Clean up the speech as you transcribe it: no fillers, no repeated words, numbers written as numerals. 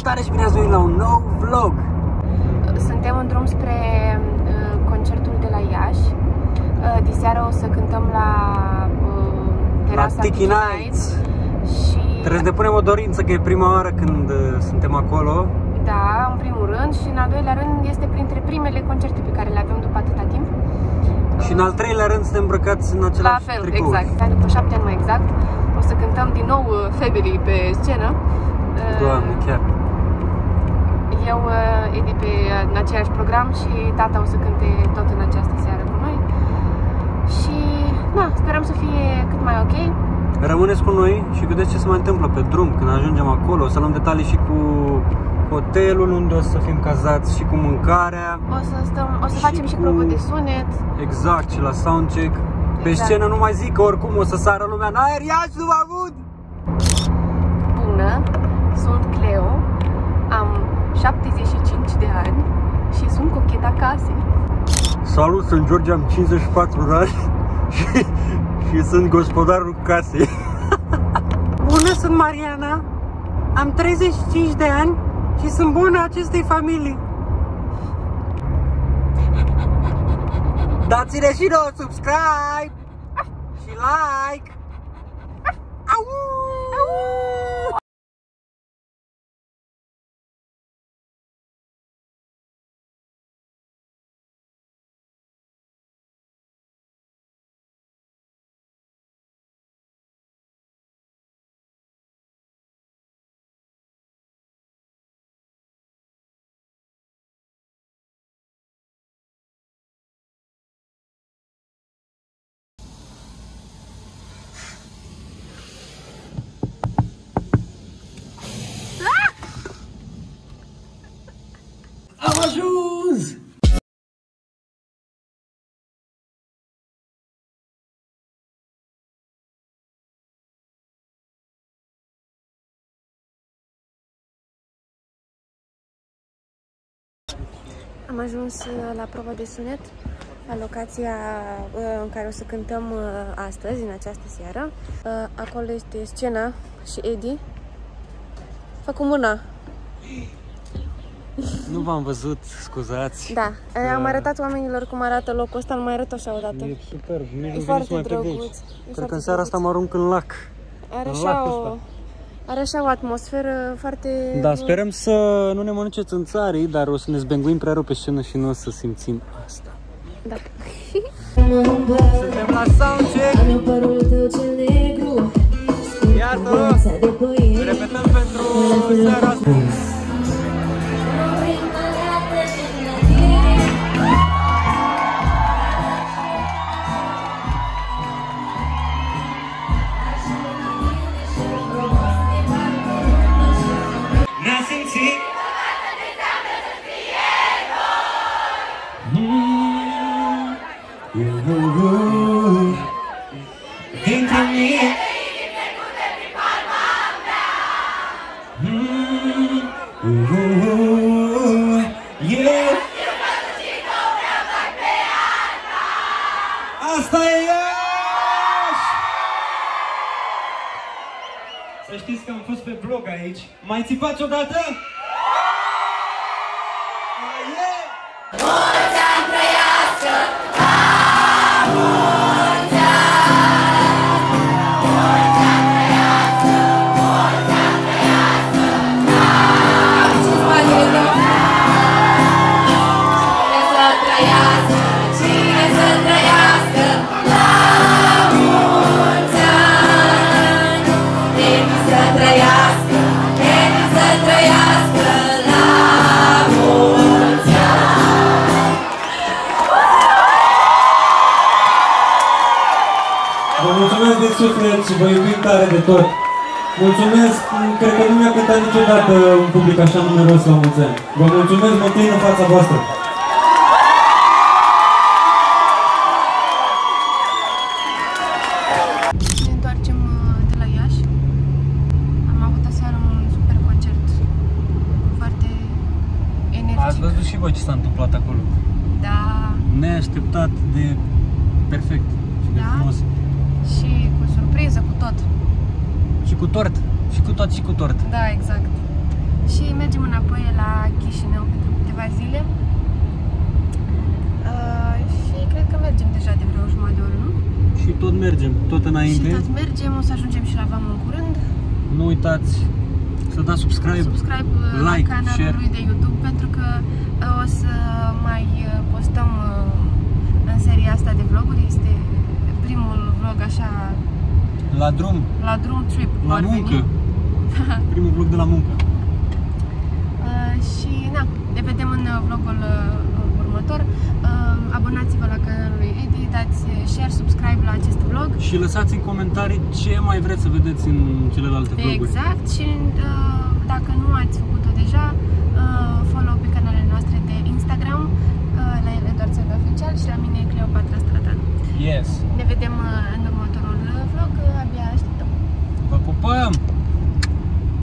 Salutare și bine ați venit la un nou vlog! Suntem în drum spre concertul de la Iași. Diseară o să cântăm la terasa Tiki Nights. Și trebuie să depunem o dorință, că e prima oară când suntem acolo. da, în primul rând, și în al doilea rând este printre primele concerte pe care le avem după atâta timp. Și în al treilea rând suntem îmbrăcați în același La fel, tricouri. exact. După 7 ani mai exact, o să cântăm din nou Family pe scenă. Doamne, chiar. Eu, Edi, în același program și tata o să cânte tot în această seară cu noi. Și, na, sperăm să fie cât mai ok. Rămâneți cu noi și vedeți ce se mai întâmplă pe drum când ajungem acolo. O să luăm detalii și cu hotelul unde o să fim cazați și cu mâncarea. O să facem și probă de sunet. Exact, și la soundcheck. Pe scenă nu mai zic că oricum o să sară lumea în aer. Iași, nu mă aud! Bună, sunt Cleo, am 75 de ani și sunt cocheta casei. Salut, sunt George, am 54 de ani și sunt gospodarul casei. Bună, sunt Mariana, am 35 de ani și sunt bună acestei familii. Dați-ne și nouă subscribe și like. Au! Am ajuns! Am ajuns la proba de sunet, la locația în care o să cântăm astăzi, în această seară. Acolo este scena și Edi. Fă cu mâna! Nu v-am văzut, scuzați. Da, am arătat oamenilor cum arată locul ăsta, îl mai arăt așa o dată. E super, E foarte drăguț. Cred că în seara asta mă arunc în lac. Are așa o atmosferă foarte... Da, sperăm să nu ne mănânce țânțarii, dar o să ne zbenguim prea rău pe scenă și nu o să simțim asta. Da. Suntem la soundcheck. Iată, repetăm pentru seara asta. Asta e Iași! Să știți că am fost pe vlog aici. Mai țipați odată? Mulți ani trăiască! Mulți ani! Mulți ani trăiască! Mulți ani trăiască! Cine să trăiască? Cine să trăiască? La mulți ani! Emi să trăiască! Emi să trăiască! La mulți ani! Vă mulțumesc de suflet și vă iubim tare de tot. Mulțumesc, cred că nu mi-a cântat niciodată un public așa numeros la mulți ani. Vă mulțumesc, mă plin în fața voastră. Ne întoarcem de la Iași. Am avut aseară un super concert foarte energic. Ați văzut și voi ce s-a întâmplat acolo. Da. Neașteptat de perfect și de frumos. Și cu surpriză, cu tot. Și cu tort. Și cu tot și cu tort. Da, exact. și mergem înapoi la Chișinău pentru câteva zile. Și cred că mergem deja de vreo jumătate de oră, nu? Și tot mergem, tot înainte. Și tot mergem, o să ajungem și la Vamă în curând. Nu uitați să dați subscribe like, la canalul share. lui de YouTube, pentru că o să mai postăm în seria asta de vloguri. Este primul vlog așa La drum trip, la muncă. Primul vlog de la muncă. Și na, ne vedem în vlogul următor. Abonați-vă la canalul lui Edi, dați share, subscribe la acest vlog. Și lăsați în comentarii ce mai vreți să vedeți în celelalte vloguri. Exact. Și dacă nu ați făcut-o deja, follow pe canalele noastre de Instagram, la ele doar țări oficial și la mine Cleopatra Stratan. Yes. Ne vedem în următorul vlog, abia așteptăm. Vă pup!